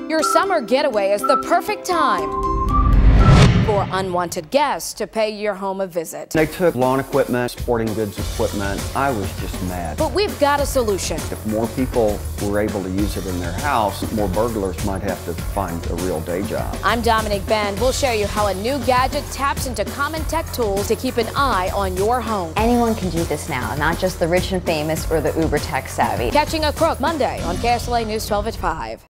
Your summer getaway is the perfect time for unwanted guests to pay your home a visit. They took lawn equipment, sporting goods equipment. I was just mad. But we've got a solution. If more people were able to use it in their house, more burglars might have to find a real day job. I'm Dominic Bend. We'll show you how a new gadget taps into common tech tools to keep an eye on your home. Anyone can do this now, not just the rich and famous or the uber tech savvy. Catching a Crook Monday on KSLA News 12 at 5.